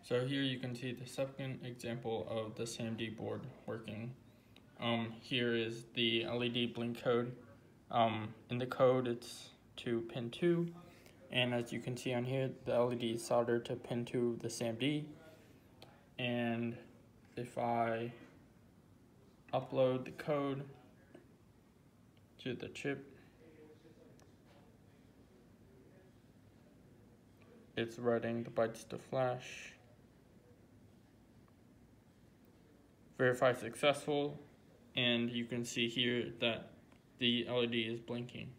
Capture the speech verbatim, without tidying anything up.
So here you can see the second example of the S A M D board working. Um, here is the L E D blink code. Um, in the code it's to pin two, and as you can see on here, the L E D is soldered to pin two of the S A M D. And if I upload the code to the chip, it's writing the bytes to flash. Verify successful, and you can see here that the L E D is blinking.